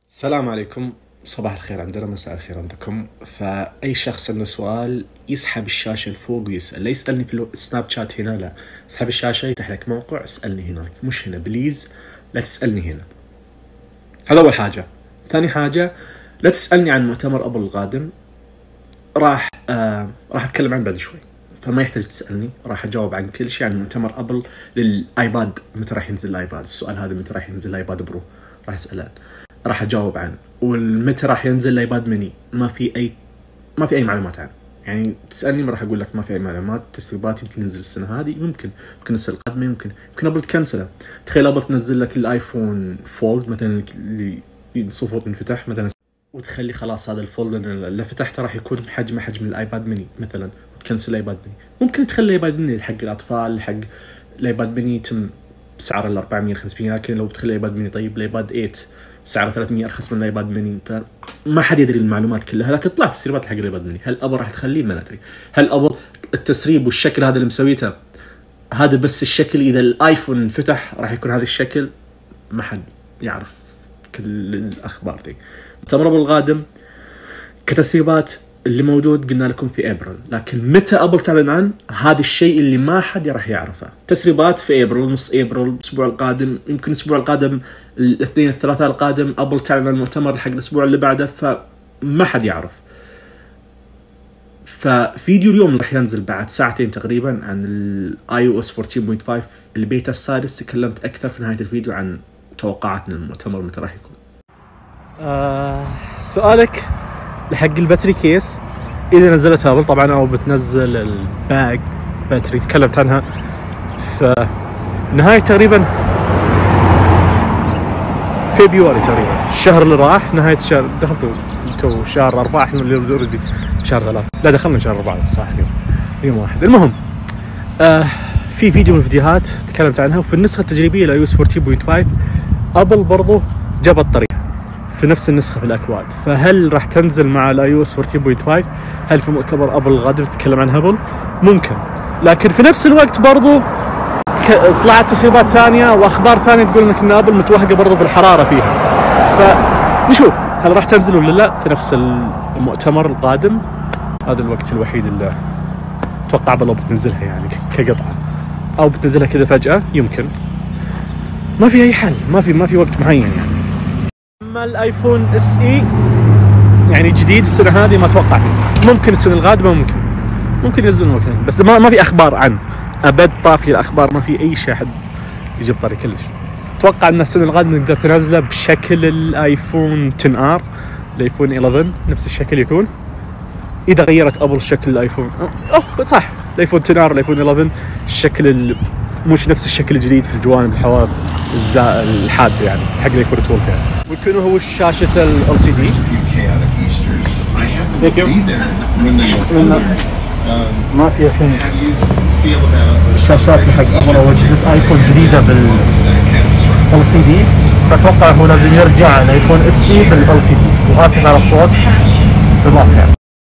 السلام عليكم، صباح الخير عندنا، مساء الخير عندكم. فأي شخص عنده سؤال يسحب الشاشة لفوق ويسأل. لا يسألني في السناب شات هنا، لا، اسحب الشاشة يفتح لك موقع، اسألني هناك مش هنا. بليز لا تسألني هنا. هذا أول حاجة. ثاني حاجة، لا تسألني عن مؤتمر أبل القادم. راح أتكلم عنه بعد شوي، فما يحتاج تسألني. راح أجاوب عن كل شيء عن مؤتمر أبل للآيباد. متى راح ينزل الآيباد؟ السؤال هذا متى راح ينزل الآيباد برو راح أسأله، راح أجاوب عنه. والمتى راح ينزل الآيباد ميني ما في أي معلومات عنه. يعني تسألني ما راح أقول لك ما في أي معلومات. تسريبات يمكن ينزل السنة هذه، ممكن السنة القادمة، يمكن أبل تكنسله. تخيل أبل تنزل لك الآيفون فولد مثلا اللي صفر ينفتح مثلا، وتخلي خلاص هذا الفولد اللي فتحته راح يكون حجم الآيباد ميني مثلا، وتكنسل الآيباد ميني. ممكن تخلي الآيباد ميني حق الأطفال، حق الآيباد ميني يتم بسعر ال 400 500. لكن لو بتخلي الآيباد ميني، طيب الآيباد 8 سعره 300 أرخص من الآيباد ميني. فما حد يدري المعلومات كلها، لكن طلعت تسريبات حق الآيباد ميني. هل أبل راح تخليه؟ ما ندري. هل أبل التسريب والشكل هذا اللي مسويته هذا بس الشكل، إذا الآيفون انفتح راح يكون هذا الشكل؟ ما حد يعرف كل الأخبار دي. مؤتمر أبل القادم كتسريبات اللي موجود قلنا لكم في ابريل، لكن متى ابل تعلن عن هذا الشيء اللي ما حد راح يعرفه. تسريبات في ابريل، نص ابريل، الاسبوع القادم، يمكن الاسبوع القادم الاثنين الثلاثاء القادم ابل تعلن عن المؤتمر حق الاسبوع اللي بعده، فما حد يعرف. ففيديو اليوم راح ينزل بعد ساعتين تقريبا عن الاي او اس 14.5 البيتا السادس. تكلمت اكثر في نهايه الفيديو عن توقعاتنا للمؤتمر متى راح يكون. سؤالك لحق الباتري كيس، إذا نزلت أبل طبعا أو بتنزل الباج باتري، تكلمت عنها في نهاية تقريبا فبراير تقريبا، الشهر اللي راح، نهاية الشهر. دخلتوا انتوا شهر 4، احنا اللي اوريدي شهر 3. لا دخلنا شهر 4 صح، اليوم 1. المهم في فيديو من الفيديوهات تكلمت عنها، وفي النسخة التجريبية ل iOS 14.5 أبل برضو جابت طريقة في نفس النسخة في الأكواد. فهل راح تنزل مع iOS 14.5؟ هل في مؤتمر أبل الغادم تتكلم عن أبل؟ ممكن. لكن في نفس الوقت برضو طلعت تسريبات ثانية وأخبار ثانية تقول إن أبل متوهقة برضو في الحرارة فيها. فنشوف هل راح تنزل ولا لا في نفس المؤتمر القادم. هذا الوقت الوحيد اللي أتوقع أبل بتنزلها، يعني كقطعة، أو بتنزلها كذا فجأة. يمكن ما في أي حل، ما في وقت معين يعني. اما الايفون اس اي يعني جديد السنه هذه، ما اتوقع فيه. ممكن السنه القادمه، ممكن ينزلون وقتها، بس ما في اخبار عنه ابد. طافي الاخبار، ما في اي شيء حد يجيب طريق كلش. اتوقع ان السنه القادمه نقدر تنزله بشكل الايفون 10 ار، الايفون 11 نفس الشكل يكون. اذا غيرت ابل شكل الايفون، صح، الايفون 10 ار الايفون 11 الشكل مش نفس الشكل الجديد في الجوانب، الحواف الحاده يعني حق الايفون 12 يعني. ويكون هو شاشه ال سي دي. ما في الحين الشاشات حق ابل او اجهزه ايفون جديده بال سي دي، فاتوقع هو لازم يرجع الايفون اس اي بال سي دي. واسف على الصوت في الباص يعني.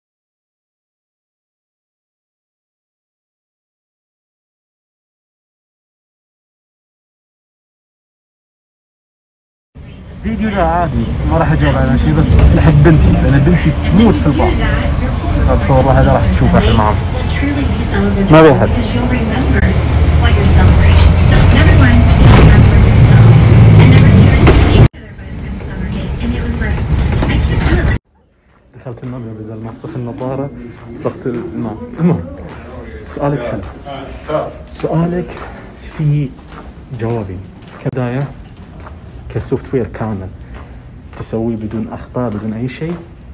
فيديو لا عادي، ما راح اجاوب على شيء، بس لحق بنتي، لان بنتي تموت في الباص. بصور الله هذا راح تشوفه في المعرض، ما في احد. دخلت المبنى بدل ما افسخ النظاره فسخت الماسك. المهم سؤالك حلو، سؤالك في جوابي. كبدايه كسوفت وير كامل تسويه بدون اخطاء بدون اي شيء،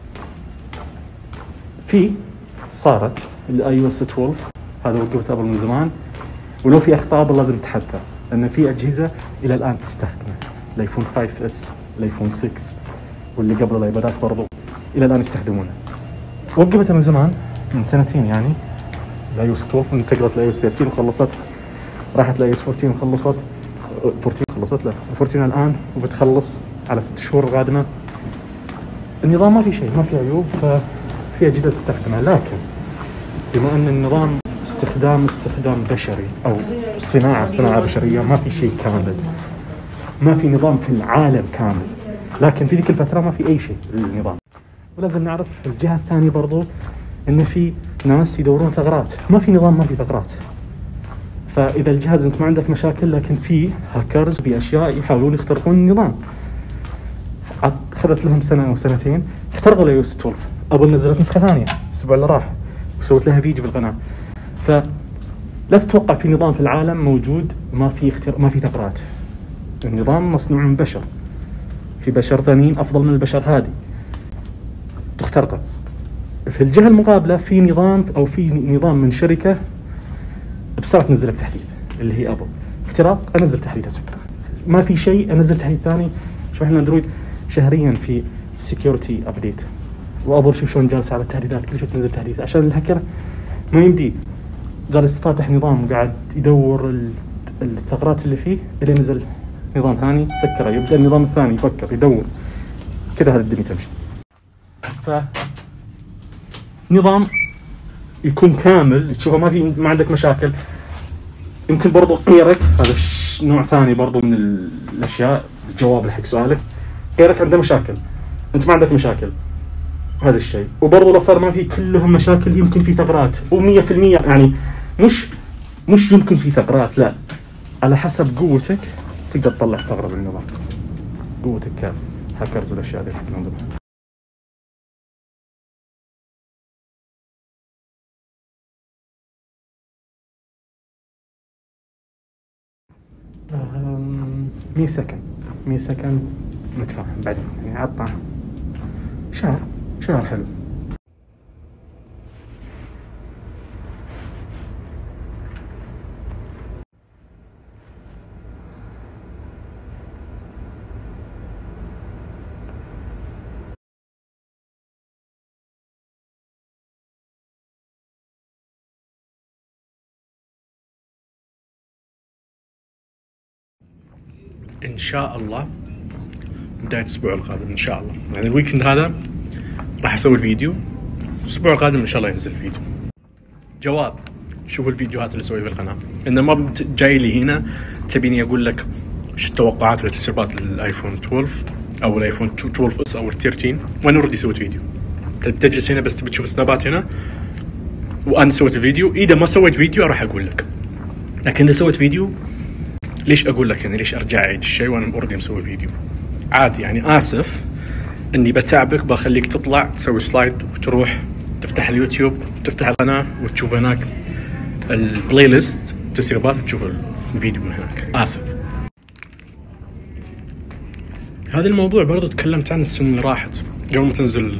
صارت الاي او اس 12 هذا وقفت ابل من زمان. ولو في اخطاء ابل لازم تحدثها، لان في اجهزه الى الان تستخدمه، الايفون 5 اس، الايفون 6 واللي قبل الايبادات برضو الى الان يستخدمونه. وقفتها من زمان، من سنتين يعني. الاي او اس 12 انتقلت لاي او اس 13 وخلصت، راحت لاي او اس 14 وخلصت، 14 خلصت، لا 14 الان وبتخلص على 6 شهور القادمه. النظام ما في شيء، ما في عيوب، ففي اجهزه تستخدمها. لكن بما ان النظام استخدام بشري او صناعه بشريه، ما في شيء كامل، ما في نظام في العالم كامل لكن في ذيك الفتره ما في اي شيء للنظام. ولازم نعرف الجهه الثانيه برضو ان في ناس يدورون ثغرات، ما في نظام ما في ثغرات. فاذا الجهاز انت ما عندك مشاكل، لكن في هاكرز في اشياء يحاولون يخترقون النظام. خذت لهم سنه او سنتين اخترقوا الاي او اس 12. ابل نزلت نسخه ثانيه الاسبوع اللي راح وسويت لها فيديو في القناه. فلا تتوقع في نظام في العالم موجود ما في ثغرات. النظام مصنوع من بشر، في بشر ثانيين افضل من البشر هذه تخترقه. في الجهه المقابله في نظام من شركه بسرعه تنزل لك تحديث اللي هي ابل. اختراق انزل تحديث اسكره، ما في شيء انزل تحديث ثاني. شوف احنا اندرويد شهريا في سكيورتي ابديت، وابل شوف شلون جالس على التحديثات، كل شوي تنزل تحديث عشان الهكر ما يمدي جالس فاتح نظام وقاعد يدور الثغرات اللي فيه اللي نزل نظام ثاني سكره، يبدا النظام الثاني يفكر يدور كذا. هذه الدنيا تمشي. نظام يكون كامل تشوفه ما عندك مشاكل. يمكن برضو غيرك، هذا نوع ثاني برضو من الاشياء، الجواب حق سؤالك. غيرك عنده مشاكل، انت ما عندك مشاكل، هذا الشيء. وبرضو لو صار ما في كلهم مشاكل يمكن في ثغرات، و100% يعني مش يمكن في ثغرات، لا، على حسب قوتك تقدر تطلع ثغرة بالنظام. قوتك كهاكرز والاشياء هذه من ضمنها. مية سكند نتفاهم بعدين، يعني عطنا شهر حلو. ان شاء الله بداية الاسبوع القادم ان شاء الله، يعني الويكند هذا راح اسوي الفيديو، الاسبوع القادم ان شاء الله ينزل الفيديو. جواب، شوفوا الفيديوهات اللي اسويها في القناه، ان ما جاي لي هنا تبيني اقول لك ايش التوقعات والتسريبات للايفون 12 او الايفون 12 اس او 13، وانا اوريدي سويت فيديو. تجلس هنا بس بتشوف سنابات هنا وانا سويت الفيديو. اذا ما سويت فيديو راح اقول لك، لكن اذا سويت فيديو ليش اقول لك؟ يعني ليش ارجع اعيد الشيء وانا اوريدي مسوي فيديو؟ عادي، يعني اسف اني بتعبك، بخليك تطلع تسوي سلايد وتروح تفتح اليوتيوب وتفتح القناه وتشوف هناك البلاي ليست تسريبات وتشوف الفيديو من هناك. اسف. هذا الموضوع برضو تكلمت عنه السنه اللي راحت قبل ما تنزل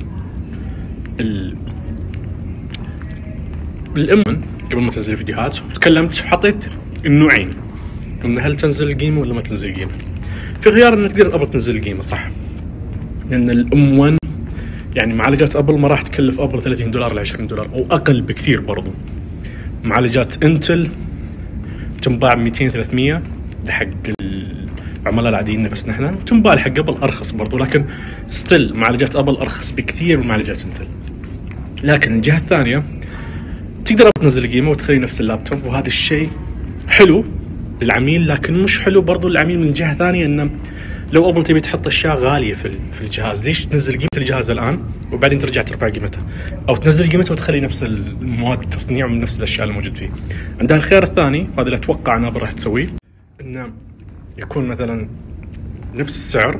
الامن، قبل ما تنزل الفيديوهات، وتكلمت حطيت النوعين، ان هل تنزل القيمه ولا ما تنزل القيمه. في خيار انك تقدر ابل تنزل القيمه، صح، لان الام 1 يعني معالجات ابل ما راح تكلف ابل $30 ل $20 او اقل بكثير. برضو معالجات انتل تنباع 200-300 حق العملاء العاديين نفسنا احنا، وتنباع حق ابل ارخص برضو، لكن ستيل معالجات ابل ارخص بكثير من معالجات انتل. لكن الجهه الثانيه تقدر تنزل القيمه وتخلي نفس اللابتوب، وهذا الشيء حلو للعميل، لكن مش حلو برضو للعميل من جهه ثانيه، انه لو ابل تبي تحط اشياء غاليه في الجهاز، ليش تنزل قيمه الجهاز الان وبعدين ترجع ترفع قيمتها، او تنزل قيمته وتخلي نفس المواد التصنيع من نفس الاشياء اللي موجود فيه. عندها الخيار الثاني، هذا اللي اتوقع ان ابل راح تسويه، انه يكون مثلا نفس السعر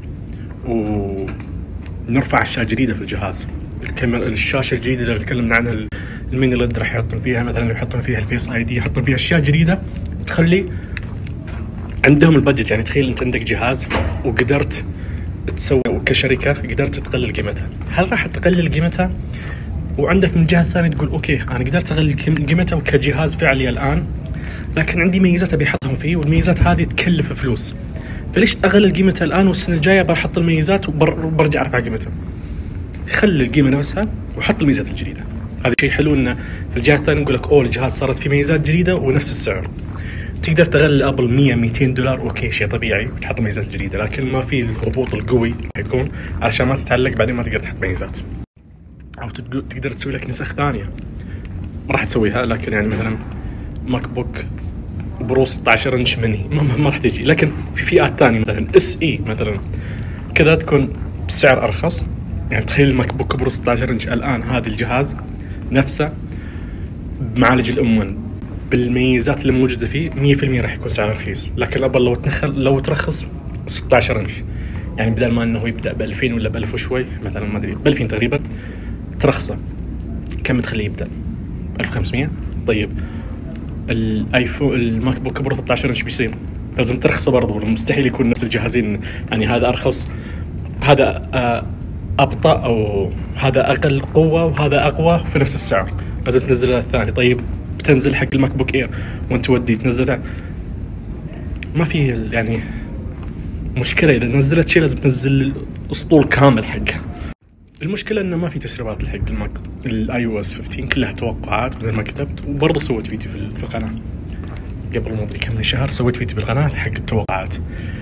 ونرفع اشياء جديده في الجهاز. الشاشه الجديده اللي تكلمنا عنها، الميني ليد راح يحطون فيها مثلا، يحطون فيها الفيس اي دي، يحطون فيها اشياء جديده تخلي عندهم البادجت. يعني تخيل انت عندك جهاز وقدرت تسوي كشركه قدرت تقلل قيمتها، هل راح تقلل قيمتها وعندك من الجهه الثانيه تقول اوكي انا قدرت اقلل قيمتها كجهاز فعلي الان، لكن عندي ميزات ابي احطهم فيه، والميزات هذه تكلف فلوس، فليش اقلل قيمتها الان والسنه الجايه بحط الميزات وبرجع ارفع قيمتها؟ خلي القيمه نفسها وحط الميزات الجديده. هذا شيء حلو، انه في الجهه الثانيه نقول لك اوه الجهاز صارت فيه ميزات جديده ونفس السعر. تقدر تغلي ابل $100-200 اوكي، شيء طبيعي، وتحط ميزات جديده، لكن ما في الهبوط القوي يكون علشان ما تتعلق بعدين ما تقدر تحط ميزات. او تقدر تسوي لك نسخ ثانيه ما راح تسويها، لكن يعني مثلا ماك بوك برو 16 انش مني ما راح تجي، لكن في فئات ثانيه مثلا اس اي مثلا كذا تكون بسعر ارخص. يعني تخيل الماك بوك برو 16 انش الان هذا الجهاز نفسه بمعالج الام 1 بالميزات اللي موجوده فيه 100% راح يكون سعره رخيص. لكن ابل لو ترخص 16 انش، يعني بدل ما انه يبدا ب 2000 ولا ب 1000 وشوي مثلا، ما ادري ب 2000 تقريبا، ترخصه كم تخليه يبدا؟ 1500. طيب الايفون الماك بوك برو 13 انش بيصير لازم ترخصه برضه، مستحيل يكون نفس الجهازين. يعني هذا ارخص، هذا ابطا، او هذا اقل قوه وهذا اقوى في نفس السعر، لازم تنزل الثاني. طيب بتنزل حق الماك بوك اير وانت تودي تنزله، ما في يعني مشكله. اذا نزلت شيء لازم تنزل الاسطول كامل حقه. المشكله انه ما في تسريبات حق الماك الاي او اس 15، كلها توقعات مثل ما كتبت. وبرضه سويت فيديو في القناه قبل ما ادري كم من شهر، سويت فيديو بالقناه حق التوقعات.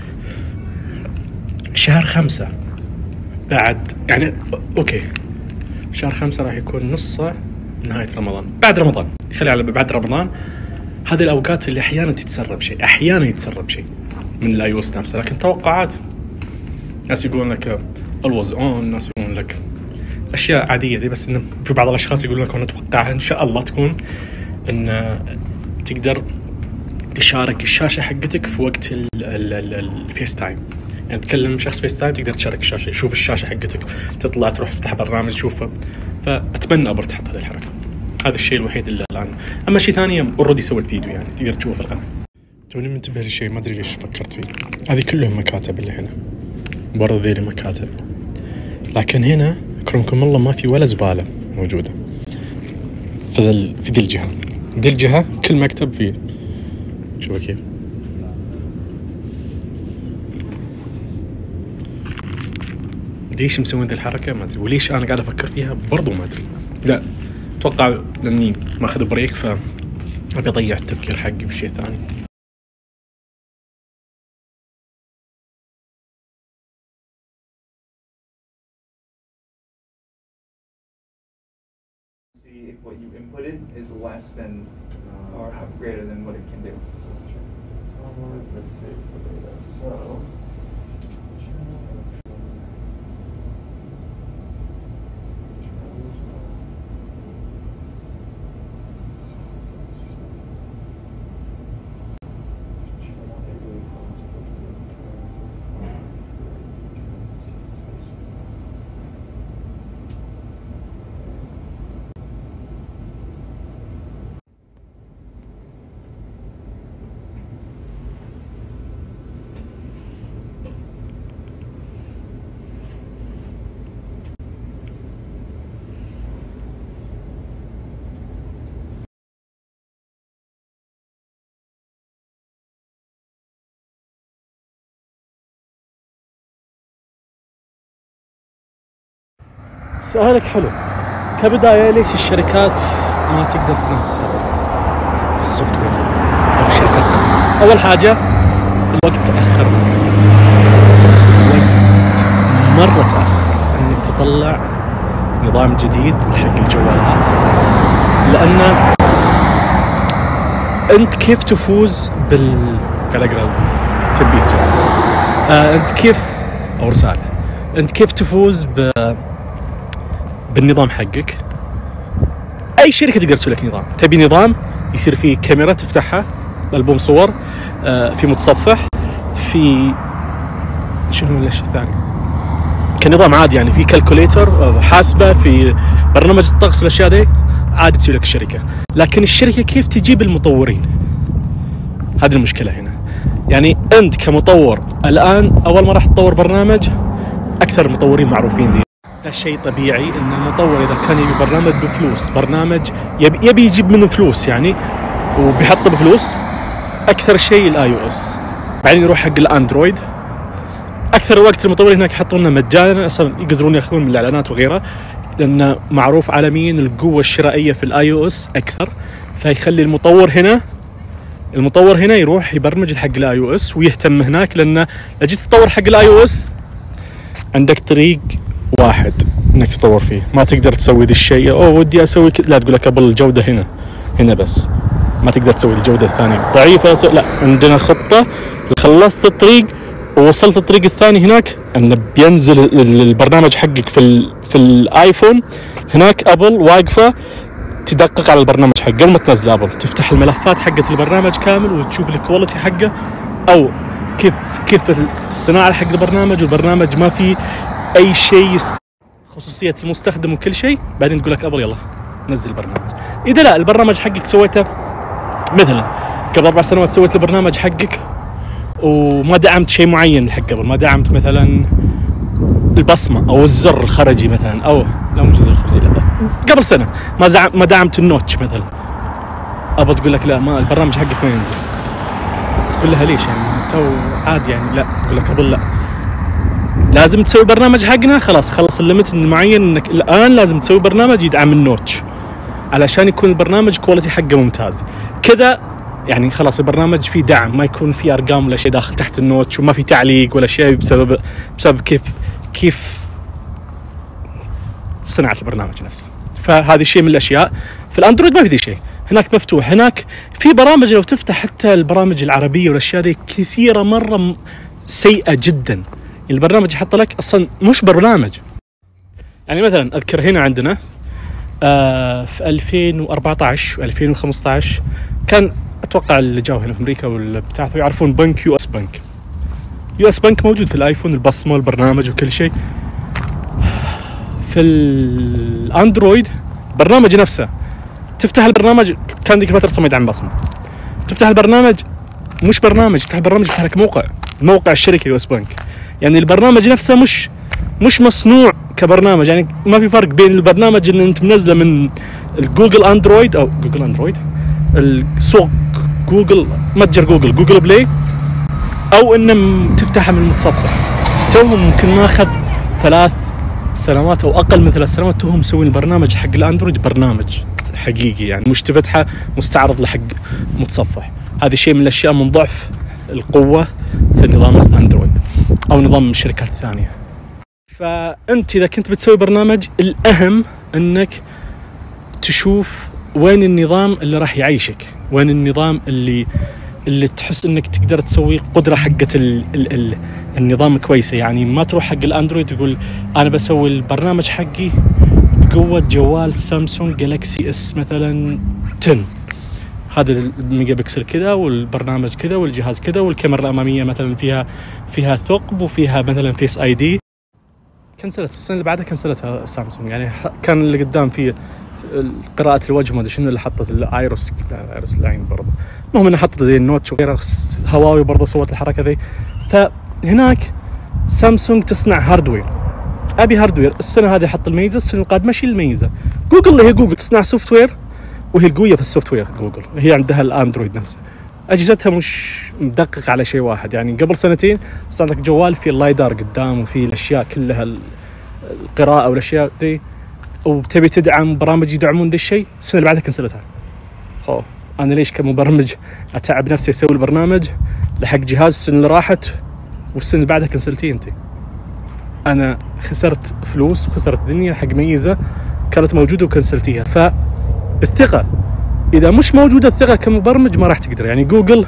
شهر 5 بعد، يعني اوكي شهر 5 راح يكون نصه نهايه رمضان، بعد رمضان، خلي على بعد رمضان. هذه الاوقات اللي احيانا تتسرب شيء من الاي او اس نفسه. لكن توقعات ناس يقولون لك always on، ناس يقولون لك اشياء عاديه دي، بس انه في بعض الاشخاص يقولون لك نتوقعها ان شاء الله تكون ان تقدر تشارك الشاشه حقتك في وقت الفيس تايم. يعني تكلم شخص فيس تايم تقدر تشارك الشاشه، يشوف الشاشه حقتك، تطلع تروح تفتح برنامج تشوفه. فاتمنى ابر تحط هذه الحركه. هذا الشيء الوحيد اللي الان. اما شيء ثاني اوريدي سويت فيديو، يعني تقدر تشوفه في القناه. توني منتبه لشيء ما ادري ليش فكرت فيه. هذه كلهم مكاتب اللي هنا، برضه ذي مكاتب، لكن هنا اكرمكم الله ما في ولا زباله موجوده في ذي الجهه. ذي الجهه كل مكتب فيه، شوف كيف. ليش مسوين ذي الحركه ما ادري، وليش انا قاعد افكر فيها برضو ما ادري. لا اتوقع لاني ماخذ بريك، فابي اضيع التفكير حقي بشيء ثاني. See if what you inputted is less than or greater than what it can do. Let's see the data. So سؤالك حلو. كبداية ليش الشركات ما تقدر تنافس بالسوفت وير أو الشركات الثانية؟ أول حاجة الوقت تأخر، الوقت مرة تأخر إنك تطلع نظام جديد حق الجوالات، لأن أنت كيف تفوز قاعد أقرأ تنبيه أنت كيف أو رسالة، أنت كيف تفوز بالنظام حقك؟ اي شركه تقدر تسوي لك نظام. تبي نظام يصير فيه كاميرا تفتحها، البوم صور، في متصفح، في شنو الاشياء الثانيه كنظام عادي، يعني في كالكوليتر، حاسبه، في برنامج الطقس والاشياء دي عادي تسوي لك الشركه. لكن الشركه كيف تجيب المطورين؟ هذه المشكله هنا. يعني انت كمطور الان اول ما راح تطور برنامج، اكثر المطورين معروفين دي، ده شيء طبيعي ان المطور اذا كان يبي برنامج بفلوس، برنامج يبي يجيب منه فلوس يعني، وبيحطه بفلوس، اكثر شيء الاي او اس، بعدين يروح حق الاندرويد. اكثر وقت المطورين هناك يحطونه مجانا، اصلا يقدرون ياخذون من الاعلانات وغيرها، لان معروف عالميا القوه الشرائيه في الاي او اس اكثر، فيخلي المطور هنا يروح يبرمج حق الاي او اس ويهتم هناك. لان لو جيت تطور حق الاي او اس عندك طريق واحد انك تطور فيه، ما تقدر تسوي ذي الشيء ودي اسوي لا تقول لك قبل الجوده هنا بس، ما تقدر تسوي الجوده الثانيه ضعيفه. لا، عندنا خطه، خلصت الطريق ووصلت الطريق الثاني هناك انه بينزل البرنامج حقك في الايفون. هناك ابل واقفه تدقق على البرنامج حقه قبل ما تنزل. ابل تفتح الملفات حقت البرنامج كامل وتشوف الكواليتي حقه او كيف الصناعه حق البرنامج، والبرنامج ما في اي شيء خصوصيه المستخدم وكل شيء. بعدين تقول لك ابل يلا نزل البرنامج. اذا لا البرنامج حقك سويته مثلا قبل 4 سنوات، سويت البرنامج حقك وما دعمت شيء معين حق قبل، ما دعمت مثلا البصمه او الزر الخرجي مثلا، او لا مش الزر الخرجي، لا قبل سنه ما دعمت النوتش مثلا، ابى تقول لك لا ما البرنامج حقك ما ينزل. تقول لها ليش يعني تو عادي يعني؟ لا تقول لك قبل لا لازم تسوي برنامج حقنا، خلص الليمت المعين انك الان لازم تسوي برنامج يدعم النوتش علشان يكون البرنامج كواليتي حقه ممتاز كذا. يعني خلاص البرنامج فيه دعم، ما يكون فيه ارقام ولا شيء داخل تحت النوتش، وما في تعليق ولا شيء بسبب كيف صناعه البرنامج نفسه. فهذا الشيء من الاشياء. في الاندرويد ما في ذي شيء، هناك مفتوح. هناك في برامج لو تفتح حتى البرامج العربيه والاشياء ذي كثيره مره سيئه جدا. البرنامج يحط لك اصلا مش برنامج. يعني مثلا اذكر هنا عندنا في 2014 و2015 كان اتوقع اللي جاوا هنا في امريكا والبتاع يعرفون بنك يو اس بنك. يو اس بنك موجود في الايفون، البصمه والبرنامج وكل شيء. في الاندرويد البرنامج نفسه تفتح البرنامج كان ذيك الفتره ما يدعم بصمه، تفتح البرنامج مش برنامج، تفتح البرنامج يفتح لك موقع الشركه يو اس بنك. يعني البرنامج نفسه مش مصنوع كبرنامج. يعني ما في فرق بين البرنامج اللي انت منزله من الجوجل اندرويد او جوجل اندرويد السوق جوجل متجر جوجل بلاي، او انه تفتحها من المتصفح. توهم ممكن ماخذ 3 سنوات او اقل من 3 سنوات توهم مسوين البرنامج حق الاندرويد برنامج حقيقي، يعني مش تفتحه مستعرض لحق متصفح. هذا شيء من الاشياء من ضعف القوه في نظام الاندرويد او نظام الشركات الثانيه. فانت اذا كنت بتسوي برنامج الاهم انك تشوف وين النظام اللي راح يعيشك، وين النظام اللي تحس انك تقدر تسوي قدره حقه النظام كويسه. يعني ما تروح حق الاندرويد تقول انا بسوي البرنامج حقي بقوه جوال سامسونج جالكسي اس مثلا 10، هذا الميجا بكسل كذا والبرنامج كذا والجهاز كذا والكاميرا الاماميه مثلا فيها ثقب وفيها مثلا فيس اي دي. كنسلت السنه اللي بعدها كنسلتها سامسونج. يعني كان اللي قدام فيه قراءة الوجه ما ادري شنو اللي حطت الايرس لاين برضه. المهم انها حطت زي النوتش وغيرها. هواوي برضه سوت الحركه ذي. فهناك سامسونج تصنع هاردوير، ابي هاردوير السنه هذه حط الميزه، السنه القادمه شيل الميزه. جوجل اللي هي جوجل تصنع سوفت وير وهي القويه في السوفت وير. جوجل هي عندها الاندرويد نفسه، اجهزتها مش مدقق على شيء واحد. يعني قبل سنتين صار لك جوال فيه اللايدار قدام وفيه الاشياء كلها القراءه والاشياء ذي، وتبي تدعم برامج يدعمون ذا الشيء. السنه اللي بعدها كنسلتها. انا ليش كمبرمج اتعب نفسي اسوي البرنامج لحق جهاز السنه اللي راحت والسنه اللي بعدها كنسلتيه انت؟ انا خسرت فلوس وخسرت دنيا حق ميزه كانت موجوده وكنسلتيها. فالثقه اذا مش موجوده الثقه كمبرمج ما راح تقدر. يعني جوجل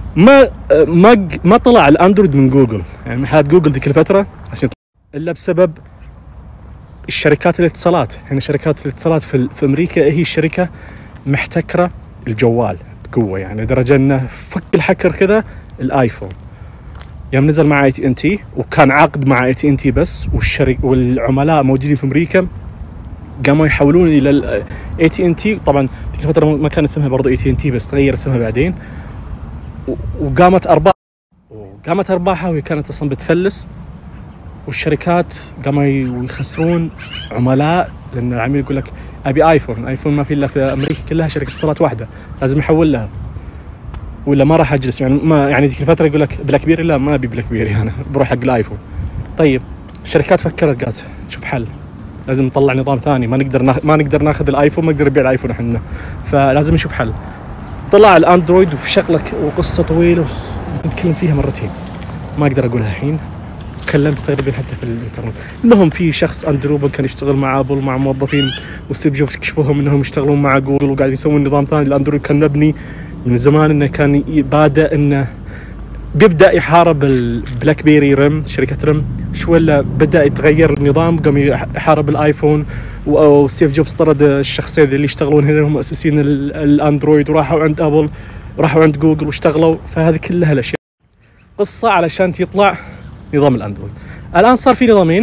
ما طلع الاندرويد من جوجل، يعني من حالات جوجل ذيك الفتره عشان الا بسبب الشركات الاتصالات. هنا شركات الاتصالات في امريكا هي الشركه محتكره الجوال بقوه، يعني لدرجه انه فك الحكر كذا الايفون. يوم نزل مع AT&T وكان عقد مع AT&T بس، والعملاء موجودين في امريكا قاموا يحولون الى AT&T. طبعا في الفتره ما كان اسمها برضو AT&T بس تغير اسمها بعدين، وقامت ارباحها وهي كانت اصلا بتفلس. والشركات قاموا يخسرون عملاء لان العميل يقول لك ابي ايفون ما في الا في امريكا كلها شركه اتصالات واحده لازم احول لها ولا ما راح اجلس. يعني ما يعني ذيك الفتره يقول لك بلاك بيري، لا ما ابي بلاك بيري انا بروح حق الايفون. طيب الشركات فكرت قالت شوف حل، لازم نطلع نظام ثاني. ما نقدر ناخذ الايفون، ما نقدر نبيع الايفون احنا، فلازم نشوف حل. طلع الاندرويد وفي شغلك وقصه طويله نتكلم فيها مرتين ما اقدر اقولها الحين. تكلمت تقريبا حتى في الانترنت. المهم في شخص اندروبل كان يشتغل مع ابل مع موظفين، وستيف جوبز كشفوهم انهم يشتغلون مع جوجل وقاعد يسوون نظام ثاني. الاندرويد كان مبني من زمان انه كان بادئ انه بيبدا يحارب البلاك بيري ريم، شركه ريم شوي بدا يتغير النظام، قام يحارب الايفون، وستيف جوبز طرد الشخصين اللي يشتغلون هنا هم مؤسسين الاندرويد، وراحوا عند ابل، راحوا عند جوجل واشتغلوا. فهذه كلها الاشياء قصه علشان يطلع نظام الاندرويد. الان صار في نظامين،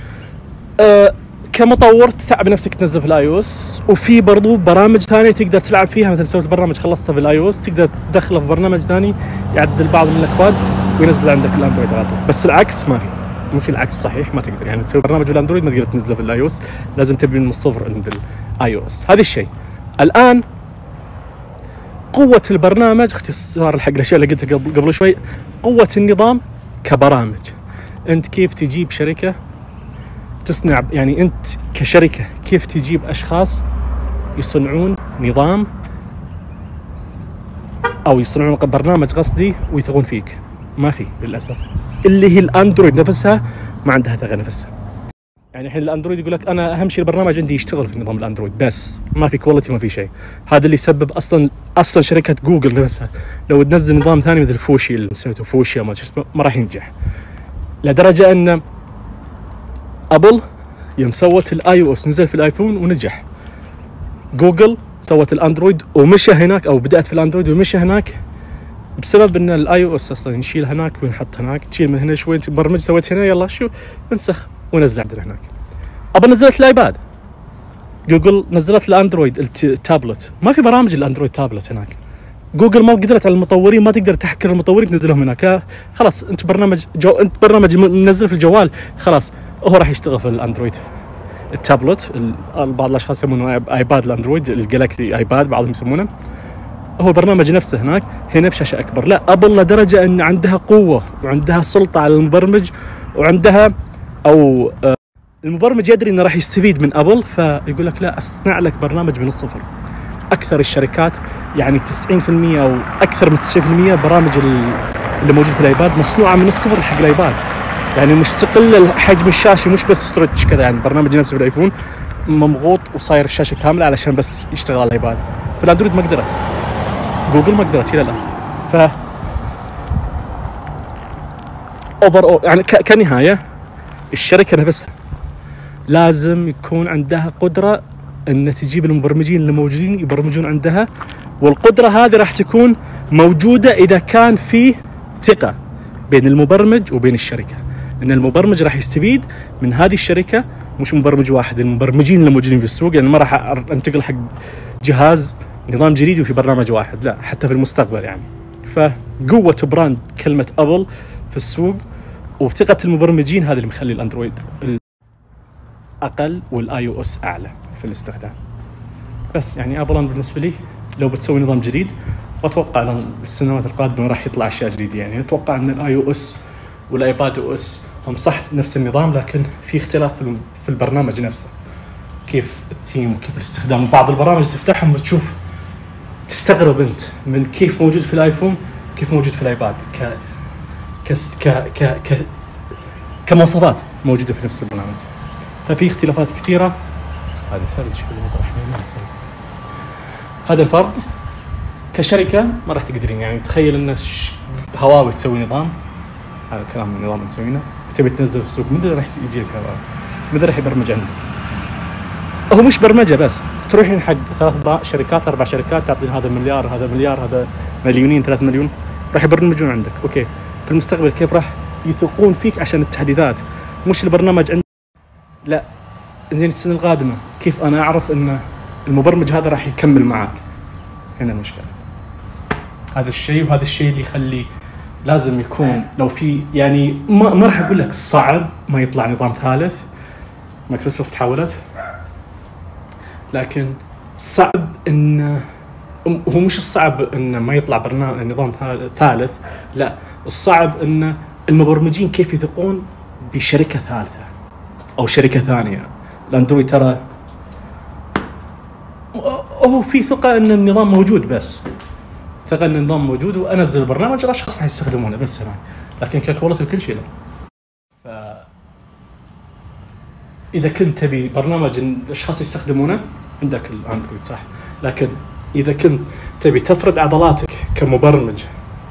كمطور تتعب نفسك تنزل في الاي او اس، وفي برضو برامج ثانيه تقدر تلعب فيها، مثلا سويت برنامج خلصته في الاي او اس تقدر تدخله في برنامج ثاني يعدل بعض من الاكواد وينزل عندك الاندرويد على طول. بس العكس ما في، مش العكس صحيح، ما تقدر يعني تسوي برنامج بالاندرويد ما تقدر تنزله في الاي او اس، لازم تبني من الصفر عند الاي او اس. هذا الشيء. الان قوه البرنامج، اختصار الحق الاشياء اللي قلتها قبل شوي، قوه النظام كبرامج. انت كيف تجيب شركه تصنع، يعني انت كشركه كيف تجيب اشخاص يصنعون نظام او يصنعون برنامج قصدي ويثقون فيك؟ ما في للاسف. اللي هي الاندرويد نفسها ما عندها ثقه نفسها. يعني الحين الاندرويد يقول لك انا اهم شيء البرنامج عندي يشتغل في نظام الاندرويد بس، ما في كواليتي، ما في شيء. هذا اللي يسبب اصلا شركه جوجل نفسها لو تنزل نظام ثاني مثل فوشي اللي سويته فوشيا ما راح ينجح. لدرجه ان ابل يوم سوت الاي او اس نزل في الايفون ونجح، جوجل سوت الاندرويد ومشى هناك، او بدات في الاندرويد ومشى هناك، بسبب ان الاي او اس اصلا يشيل هناك وينحط هناك، تشيل من هنا شوي تبرمج سويت هنا يلا شو انسخ ونزل عندنا هناك. ابل نزلت الايباد، جوجل نزلت الاندرويد التابلت، ما في برامج الاندرويد تابلت هناك. جوجل ما قدرت على المطورين، ما تقدر تحكر المطورين تنزلهم هناك، خلاص انت برنامج منزل في الجوال خلاص هو راح يشتغل في الاندرويد التابلت. بعض الاشخاص يسمونه ايباد الاندرويد، الجالكسي ايباد بعضهم يسمونه، هو البرنامج نفسه هنا بشاشه اكبر. لا ابل لدرجه ان عندها قوه وعندها سلطه على المبرمج، وعندها او المبرمج يدري انه راح يستفيد من ابل، فيقول لك لا اصنع لك برنامج من الصفر. اكثر الشركات يعني 90% او اكثر من 90% برامج اللي موجود في الايباد مصنوعه من الصفر حق الايباد، يعني مستقل حجم الشاشه، مش بس ستريتش كذا، يعني البرنامج نفسه في الايفون مضغوط وصاير الشاشه كامله علشان بس يشتغل على الايباد. في الاندرويد ما قدرت، جوجل ما قدرت الى الان. ف يعني كنهايه الشركه نفسها لازم يكون عندها قدره ان تجيب المبرمجين اللي موجودين يبرمجون عندها، والقدره هذه راح تكون موجوده اذا كان في ثقه بين المبرمج وبين الشركه، ان المبرمج راح يستفيد من هذه الشركه، مش مبرمج واحد، المبرمجين اللي موجودين في السوق. يعني ما راح انتقل حق جهاز نظام جديد وفي برنامج واحد، لا حتى في المستقبل يعني. فقوه براند كلمه ابل في السوق وثقه المبرمجين هذا اللي مخلي الاندرويد اقل والاي او اس اعلى في الاستخدام. بس يعني ابل بالنسبه لي لو بتسوي نظام جديد، واتوقع السنوات القادمه راح يطلع اشياء جديده. يعني اتوقع ان الاي او اس والايباد او اس هم صح نفس النظام، لكن في اختلاف في البرنامج نفسه، كيف الثيم وكيف الاستخدام. بعض البرامج تفتحهم وتشوف تستغرب انت من كيف موجود في الايفون كيف موجود في الايباد، كمواصفات موجوده في نفس البرنامج. ففي اختلافات كثيره. هذا ثلج في المطرح، هذا الفرق. كشركه ما راح تقدرين، يعني تخيل ان هواوي تسوي نظام، هذا الكلام النظام مسوينه، تبي تنزل في السوق، متى راح يجي لك هواوي؟ متى راح يبرمج عندك؟ هو مش برمجه بس، تروحين حق 3 شركات 4 شركات تعطين هذا مليار هذا مليار هذا مليونين 3 مليون، راح يبرمجون عندك. اوكي في المستقبل كيف راح يثقون فيك عشان التحديثات، مش البرنامج عندك. لا زين السنه القادمه كيف انا اعرف ان المبرمج هذا راح يكمل معك؟ هنا المشكله. هذا الشيء، وهذا الشيء اللي يخلي لازم يكون، لو في يعني ما راح اقول لك صعب ما يطلع نظام ثالث، مايكروسوفت حاولت، لكن صعب ان هو مش الصعب ان ما يطلع برنامج نظام ثالث، لا الصعب ان المبرمجين كيف يثقون بشركه ثالثه او شركه ثانيه. الاندرويد ترى هو في ثقه ان النظام موجود، بس ثقه ان النظام موجود وانزل البرنامج الاشخاص راح يستخدمونه بس هنا، لكن ككواليتي وكل شيء لا. ف اذا كنت تبي برنامج الاشخاص يستخدمونه عندك الاندرويد صح، لكن اذا كنت تبي تفرد عضلاتك كمبرمج في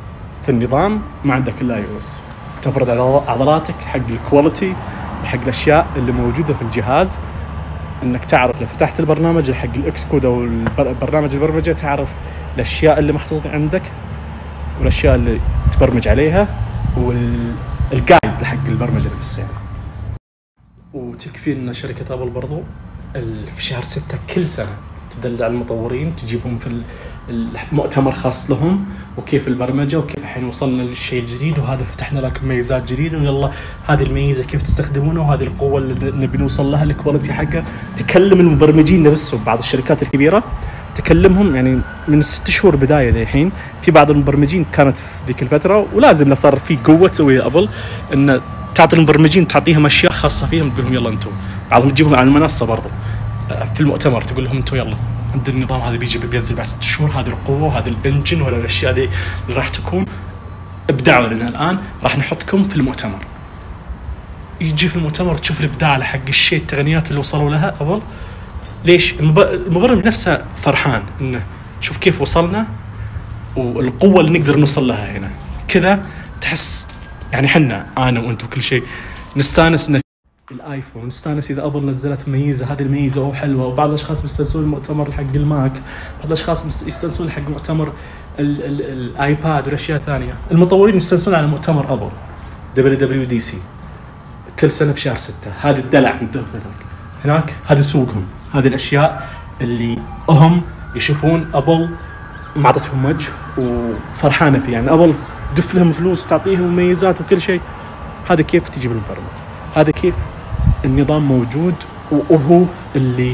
في النظام ما عندك الا اي او اس. تفرض عضلاتك حق الكواليتي، حق الاشياء اللي موجوده في الجهاز، انك تعرف لو فتحت البرنامج حق الاكس كود او برنامج البرمجه تعرف الاشياء اللي محطوطه عندك والاشياء اللي تبرمج عليها والجايد حق البرمجه اللي في السياره. وتكفي ان شركه ابل برضو في شهر 6 كل سنه تدلع المطورين، تجيبهم في المؤتمر خاص لهم وكيف البرمجه وكيف الحين وصلنا للشيء الجديد وهذا فتحنا لك ميزات جديده ويلا هذه الميزه كيف تستخدمونها وهذه القوه اللي نبي نوصل لها، الكواليتي حقها. تكلم المبرمجين نفسهم، بعض الشركات الكبيره تكلمهم يعني من 6 شهور بدايه الحين. في بعض المبرمجين كانت في ذيك الفتره ولازم صار في قوه تسويها ابل، ان تعطي المبرمجين تعطيهم اشياء خاصه فيهم، تقول لهم يلا انتم، بعضهم تجيبهم على المنصه برضو في المؤتمر تقول لهم انتم يلا عند النظام هذا بينزل بعد 6 شهور، هذه القوه وهذا الانجن ولا الاشياء دي اللي راح تكون ابدعوا لنا الان، راح نحطكم في المؤتمر. يجي في المؤتمر تشوف الابداع على حق الشيء، التقنيات اللي وصلوا لها ابل. ليش؟ المبرمج نفسه فرحان انه شوف كيف وصلنا والقوه اللي نقدر نوصل لها هنا. كذا تحس يعني حنا انا وانتم كل شيء نستانس ان الايفون، نستانس اذا ابل نزلت ميزه، هذه الميزه او حلوه. وبعض الاشخاص بيستانسون المؤتمر حق الماك، بعض الاشخاص يستانسون حق مؤتمر الايباد والاشياء ثانيه. المطورين يستانسون على مؤتمر ابل WWDC كل سنه في شهر 6. هذا الدلع عندهم هناك، هذا سوقهم، هذه الاشياء اللي هم يشوفون ابل ما اعطتهم وجه وفرحانه فيه. يعني ابل تدف لهم فلوس، تعطيهم ميزات وكل شيء. هذا كيف تجيب المبرمج، هذا كيف النظام موجود، وهو اللي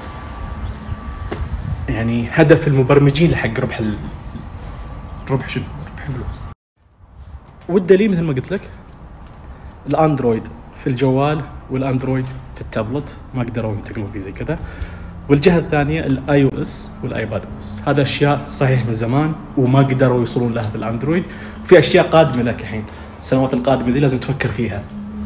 يعني هدف المبرمجين لحق ربح فلوس. والدليل مثل ما قلت لك الاندرويد في الجوال والاندرويد في التابلت ما قدروا ينتقلون في زي كذا. والجهه الثانيه الاي او اس والايباد او اس، هذا اشياء صحيح من زمان وما قدروا يوصلون لها في الاندرويد، وفي اشياء قادمه لك الحين السنوات القادمه دي لازم تفكر فيها.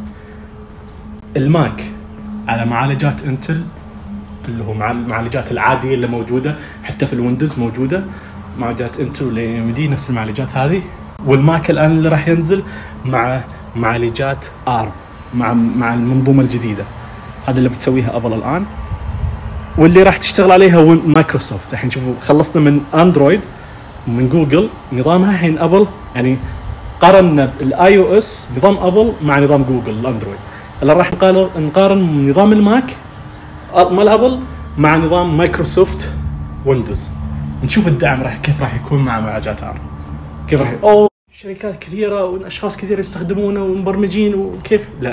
الماك على معالجات انتل اللي هو مع المعالجات العاديه اللي موجوده حتى في الويندوز موجوده، معالجات انتل والاي ام دي نفس المعالجات هذه. والماك الان اللي راح ينزل مع معالجات ارم مع المنظومه الجديده، هذا اللي بتسويها ابل الان واللي راح تشتغل عليها مايكروسوفت. الحين شوفوا خلصنا من اندرويد ومن جوجل نظامها، الحين ابل يعني قارنا الاي او اس نظام ابل مع نظام جوجل الاندرويد. اللي راح نقارن نظام الماك مال ابل مع نظام مايكروسوفت ويندوز، نشوف الدعم كيف راح يكون مع معالجات ارم، كيف راح شركات كثيره واشخاص كثير يستخدمونه ومبرمجين وكيف لا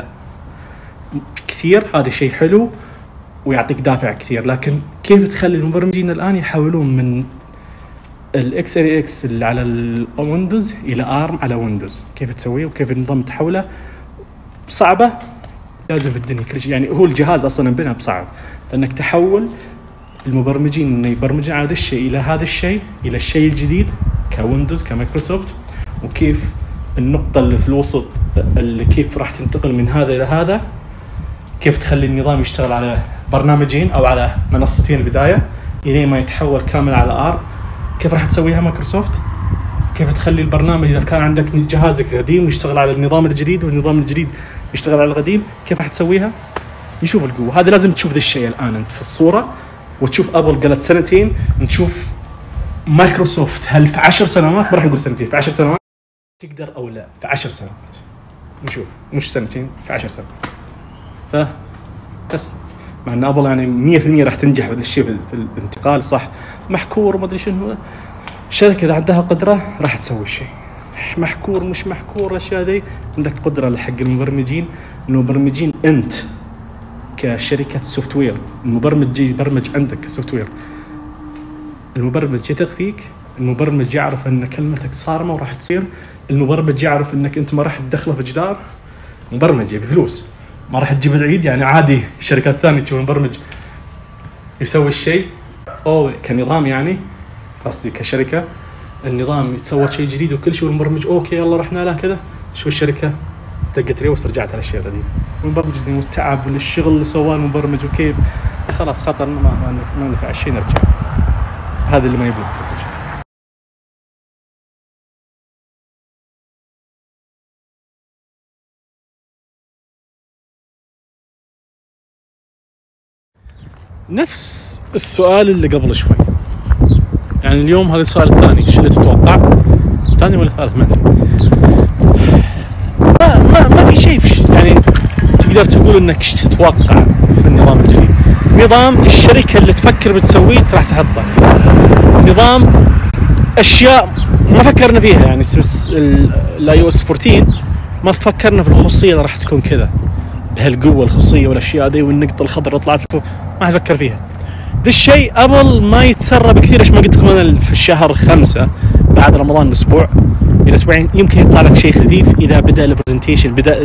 كثير. هذا شيء حلو ويعطيك دافع كثير، لكن كيف تخلي المبرمجين الان يحولون من الاكس ار اكس اللي على الويندوز الى ارم على ويندوز؟ كيف تسويه وكيف النظام تحوله؟ صعبه، لازم في الدنيا كل شيء يعني هو الجهاز اصلا انبنى بصعب، فانك تحول المبرمجين انه يبرمجون على هذا الشيء الى هذا الشيء الى الشيء الجديد كويندوز كمايكروسوفت، وكيف النقطه اللي في الوسط اللي كيف راح تنتقل من هذا الى هذا، كيف تخلي النظام يشتغل على برنامجين او على منصتين البدايه الين ما يتحول كامل على ارم. كيف راح تسويها مايكروسوفت؟ كيف تخلي البرنامج اذا كان عندك جهازك قديم يشتغل على النظام الجديد والنظام الجديد يشتغل على القديم؟ كيف راح تسويها؟ نشوف القوه. هذا لازم تشوف ذا الشيء الان انت في الصوره، وتشوف ابل قالت سنتين، نشوف مايكروسوفت هل في 10 سنوات، ما راح نقول سنتين، في 10 سنوات تقدر او لا. في 10 سنوات نشوف، مش سنتين، في 10 سنوات. بس مع ان ابل يعني 100% راح تنجح بهذا الشيء في الانتقال، صح محكور وما ادري شنو. الشركه اذا عندها قدره راح تسوي الشيء، محكور مش محكور الاشياء دي، عندك قدره لحق المبرمجين. المبرمجين انت كشركه سوفت وير، المبرمج يبرمج عندك كسوفت وير، المبرمج يثق فيك، المبرمج يعرف ان كلمتك صارمه وراح تصير، المبرمج يعرف انك انت ما راح تدخله في جدار. مبرمج يبي فلوس، ما راح تجيب العيد. يعني عادي الشركات الثانيه تشوف المبرمج يسوي الشيء او كنظام، يعني قصدي كشركه النظام يتسوى شيء جديد وكل شيء، والمبرمج اوكي يلا رحنا له كذا، شو الشركه دقت ريوس رجعت على الشيء القديم. والمبرمج زين والتعب والشغل اللي سواه المبرمج وكيف خلاص خطر ما نفع الشيء نرجع. هذا اللي ما يبغى. نفس السؤال اللي قبل شوي، يعني اليوم هذا السؤال الثاني، شو اللي تتوقع؟ ثاني ولا ثالث ما ادري. ما في شيء يعني تقدر تقول انك ايش تتوقع في النظام الجديد. نظام الشركه اللي تفكر بتسويه راح تحطه، نظام اشياء ما فكرنا فيها، يعني الاي او اس 14 ما فكرنا في الخصوصيه اللي راح تكون كذا بهالقوه الخصوصيه والاشياء دي، والنقطه الخضراء طلعت لكم ما افكر فيها. ذا الشيء ابل ما يتسرب كثير، ايش ما قلت لكم انا في الشهر 5 بعد رمضان باسبوع الى اسبوعين يمكن يطلع لك شيء خفيف اذا بدا البرزنتيشن، بدا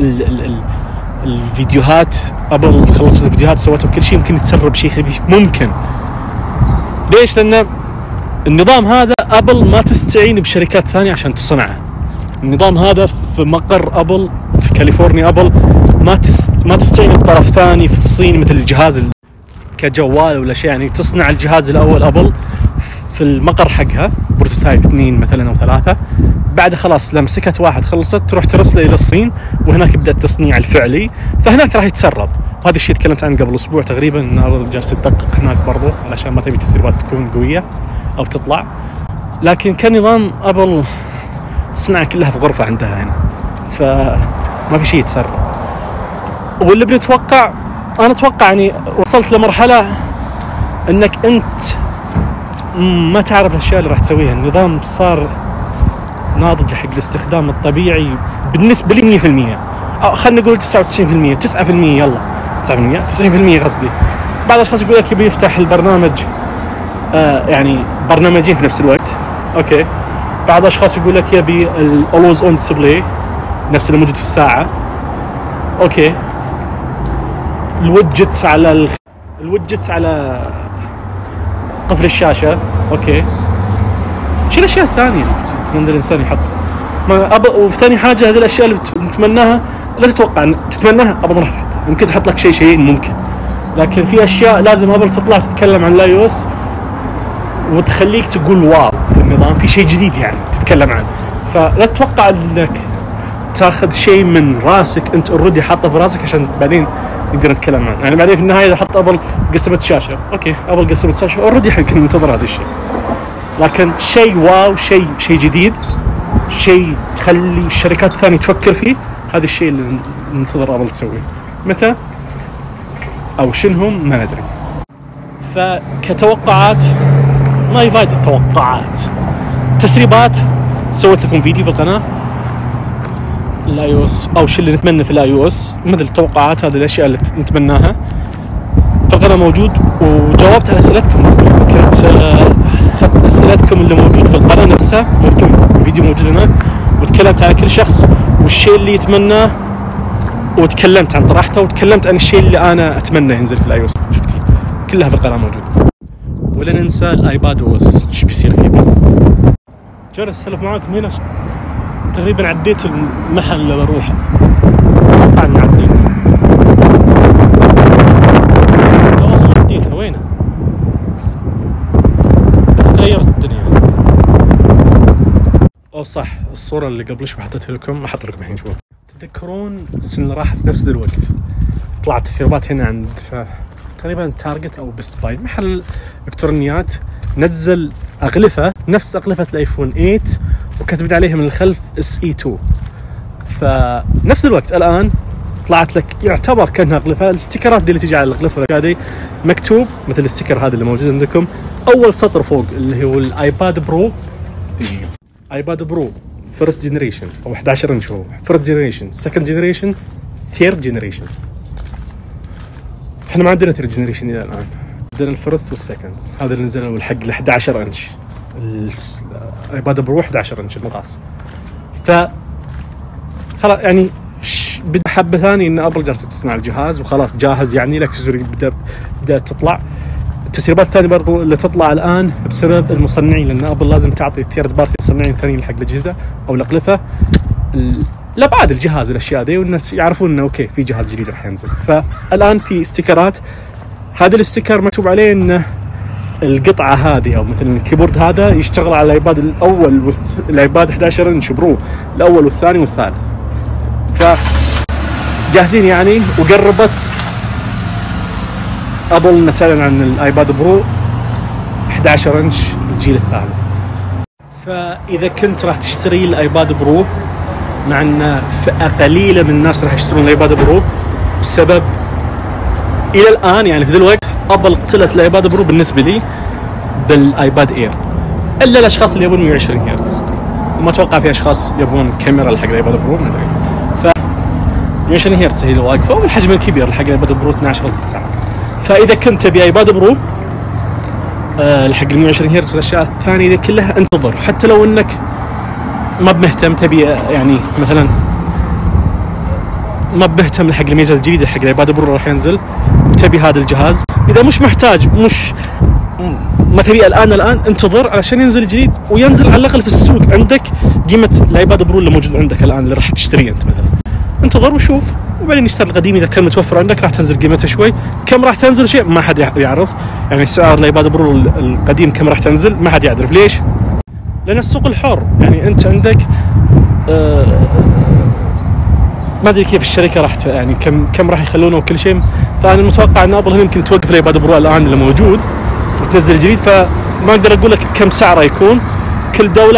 الفيديوهات، ابل خلصت الفيديوهات سوته كل شيء، يمكن يتسرب شيء خفيف ممكن. ليش؟ لان النظام هذا ابل ما تستعين بشركات ثانيه عشان تصنعه. النظام هذا في مقر ابل في كاليفورنيا، ابل ما تستعين بطرف ثاني في الصين مثل الجهاز كجوال ولا شيء، يعني تصنع الجهاز الاول ابل في المقر حقها بروتوتايب 2 مثلا او 3، بعد خلاص لمسكت واحد خلصت تروح ترسله الى الصين، وهناك يبدا التصنيع الفعلي، فهناك راح يتسرب. وهذا الشيء تكلمت عنه قبل اسبوع تقريبا، ان ابل جالس تدقق هناك برضو علشان ما تبي التسريبات تكون قويه او تطلع. لكن كنظام ابل الصناعه كلها في غرفه عندها هنا، فما في شيء يتسرب. واللي بنتوقع، انا اتوقع يعني وصلت لمرحله انك انت ما تعرف الاشياء اللي راح تسويها. النظام صار ناضج حق الاستخدام الطبيعي بالنسبه لي 100%، او خلينا نقول 99%، 9% يلا 9%، 90% قصدي. بعض الاشخاص يقول لك يبي يفتح البرنامج يعني برنامجين في نفس الوقت، اوكي. بعض الاشخاص يقول لك يبي الاولويز اون ديسبلاي نفس اللي موجود في الساعه، اوكي. الويدجتس على قفل الشاشه، اوكي. شو الاشياء الثانيه اللي تتمنى الانسان يحطها؟ وثاني حاجه هذه الاشياء اللي نتمناها لا تتوقع ان تتمناها ابل ما راح تحطها، يمكن تحط لك شيء ممكن، لكن في اشياء لازم ابل تطلع تتكلم عن الاي او اس وتخليك تقول واو في النظام، في شيء جديد يعني تتكلم عنه. فلا تتوقع انك تاخذ شيء من راسك انت اوريدي حاطه في راسك عشان بعدين نقدر نتكلم عنه. يعني بعدين في النهايه اذا حط ابل قسمت شاشه، اوكي ابل قسمت شاشه اوريدي حق ننتظر هذا الشيء، لكن شيء واو، شيء جديد، شيء تخلي الشركات الثانيه تفكر فيه، هذا الشيء اللي ننتظر ابل تسويه. متى او شنهم ما ندري. فكتوقعات ما يفيد التوقعات، تسريبات. سويت لكم فيديو في القناه الاي او اس او شيء اللي نتمنى في الاي او اس، مثل التوقعات، هذه الاشياء اللي نتمناها في القناه موجود، وجاوبت على اسئلتكم. كنت اخذت اسئلتكم اللي موجود في القناه نفسها، مفتوح الفيديو موجود هناك، وتكلمت على كل شخص والشيء اللي يتمناه، وتكلمت عن طرحته، وتكلمت عن الشيء اللي انا اتمنى ينزل في الاي او اس 15، كلها في القناه موجود. ولا ننسى الايباد او اس ايش بيصير فيه. جالس اسولف معاكم هنا، تقريبا عديت المحل اللي بروحه، اتوقع اني عديت، لا والله ما عديتها، وينه؟ تغيرت الدنيا. او صح، الصورة اللي قبل شوي حطيتها لكم، احط لكم الحين. شوف، تذكرون السنة اللي راحت نفس ذا الوقت طلعت تسريبات هنا عند تقريبا تارجت او بيست باي، محل الكترونيات، نزل اغلفه نفس اغلفه الايفون 8 وكتبت عليها من الخلف SE2. فنفس الوقت الان طلعت لك يعتبر كانها اغلفه، الاستيكرات دي اللي تجي على الاغلفه هذه مكتوب مثل الاستيكر هذا اللي موجود عندكم، اول سطر فوق اللي هو الايباد برو، ايباد برو فيرست جنريشن او 11 انش، هو فيرست جنريشن، سكند جنريشن، ثيرد جنريشن. احنا ما عندنا ثيرد جنريشن الى الان، عندنا الفيرست والسكند، هذا اللي نزل اول حق ال 11 انش، الايباد برو 11 انش المقاس. ف خلاص يعني بدا حبه ثاني ان ابل جالسه تصنع الجهاز وخلاص جاهز، يعني الاكسسوري بدات تطلع. التسريبات الثانيه برضو اللي تطلع الان بسبب المصنعين، لان ابل لازم تعطي الثيرد بارتي مصنعين ثانيين حق الاجهزه او الاغلفه لبعد الجهاز الاشياء دي، والناس يعرفون انه اوكي في جهاز جديد راح ينزل. فالان في استيكرات، هذا الاستيكر مكتوب عليه انه القطعه هذه او مثلا الكيبورد هذا يشتغل على الايباد الاول الايباد 11 انش برو الاول والثاني والثالث. ف جاهزين يعني، وقربت ابل تعلن عن الايباد برو 11 انش الجيل الثالث. فاذا كنت راح تشتري الايباد برو، مع ان فئه قليله من الناس راح يشترون الايباد برو، بسبب الى الان يعني في ذا الوقت ابل قتلت الايباد برو بالنسبه لي بالايباد اير، الا الاشخاص اللي يبون 120 هرتز. وما اتوقع في اشخاص يبون كاميرا حق الايباد برو، ما ادري. ف 120 هرتز هي اللي واقفه، والحجم الكبير حق الايباد برو 12.9. فاذا كنت تبي ايباد برو حق ال 120 هرتز والاشياء الثانيه ذي كلها، انتظر. حتى لو انك ما بمهتم تبي يعني مثلا ما بمهتم حق الميزه الجديده حق الايباد برو راح ينزل، تبي هذا الجهاز، اذا مش محتاج ما تبي الان انتظر علشان ينزل جديد، وينزل على الاقل في السوق عندك قيمه الايباد برو اللي موجود عندك الان اللي راح تشتريه انت مثلا. انتظر وشوف، وبعدين اشتري القديم اذا كان متوفر عندك، راح تنزل قيمته شوي. كم راح تنزل شيء ما حد يعرف، يعني سعر الايباد برو القديم كم راح تنزل ما حد يعرف. ليش؟ لان السوق الحر، يعني انت عندك ما ادري كيف الشركه راح يعني كم راح يخلونه وكل شيء. فانا المتوقع ان ابل يمكن توقف الايباد برو الان اللي موجود وتنزل جديد، فما اقدر اقول لك كم سعره يكون. كل دوله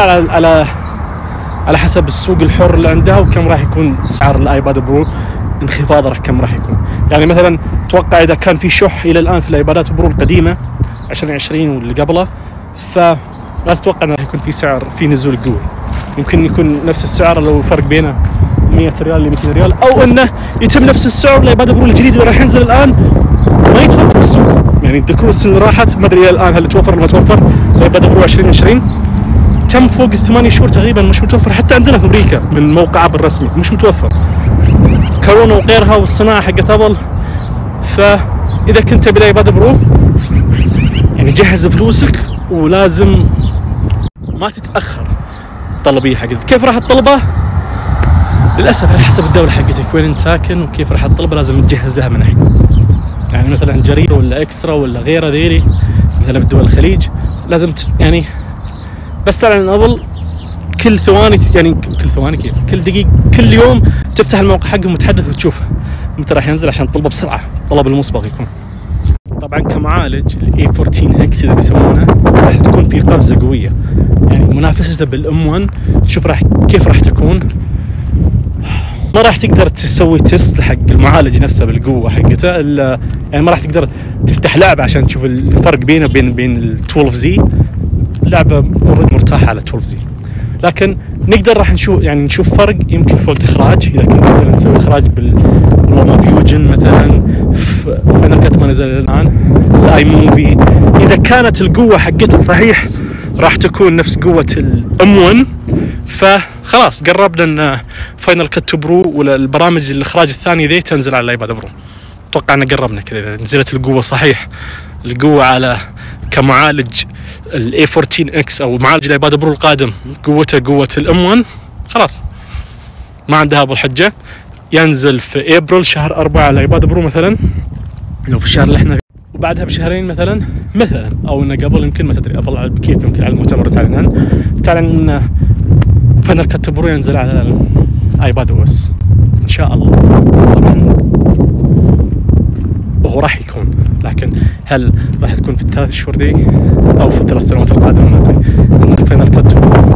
على حسب السوق الحر اللي عندها وكم راح يكون سعر الايباد برو، انخفاضه كم راح يكون. يعني مثلا اتوقع اذا كان في شح الى الان في الايبادات برو القديمه 2020 واللي قبله، فلا تتوقع انه راح يكون في سعر في نزول قوي. يمكن يكون نفس السعر لو الفرق بينه 100 ريال ل 200 ريال، او انه يتم نفس السعر الايباد برو الجديد اللي راح ينزل الان ما يتوفر بالسوق. يعني الدكروس اللي راحت ما ادري الان هل توفر ولا ما توفر. الايباد برو 2020 تم فوق ال8 شهور تقريبا مش متوفر، حتى عندنا في امريكا من موقع ابل الرسمي مش متوفر. كورونا وغيرها والصناعه حقت ابل. فاذا كنت تبي الايباد برو يعني جهز فلوسك، ولازم ما تتاخر طلبيه حقتك. كيف راح تطلبه؟ للاسف على حسب الدوله حقتك وين انت ساكن وكيف راح تطلبه، لازم تجهز لها من الحين. يعني مثلا جرير ولا اكسترا ولا غيره ذيلي مثلا في دول الخليج لازم يعني بس تعلن ابل كل ثواني، يعني كل ثواني كيف كل دقيقه كل يوم تفتح الموقع حقهم وتحدث وتشوفه متى راح ينزل عشان تطلبه بسرعه، طلب المسبق يكون. طبعا كمعالج الاي 14 اكس اذا بيسمونه راح تكون في قفزه قويه، يعني منافسته بالام 1 شوف كيف راح تكون. ما راح تقدر تسوي تيست حق المعالج نفسه بالقوه حقته، يعني ما راح تقدر تفتح لعبه عشان تشوف الفرق بينه وبين ال 12 زي. اللعبه مرتاحه على 12 زي، لكن نقدر راح نشوف فرق يمكن فوق الاخراج. اذا كنا نقدر نسوي اخراج بالروما فيوجن مثلا، فاينل كات ما نزل الان، الاي موفي، اذا كانت القوه حقتها صحيح راح تكون نفس قوه الام 1. فخلاص قربنا ان فاينل كات برو ولا البرامج الاخراج الثانيه ذي تنزل على الايباد برو. اتوقع ان قربنا كذا اذا نزلت القوه صحيح، القوه على كمعالج الاي 14 اكس او معالج الايباد برو القادم قوته قوه الام 1، خلاص ما عندها ابو الحجه. ينزل في ابريل شهر 4 على الايباد برو مثلا، لو في الشهر اللي احنا وبعدها بشهرين مثلا او انه قبل يمكن ما تدري ابل كيف يمكن على المؤتمر تعلن ان فاينل كات برو ينزل على الايباد او اس ان شاء الله. طبعا وهو راح يكون، لكن هل راح تكون في ال3 شهور دي او في ال3 سنوات القادمه ما ادري. ان فاينل كات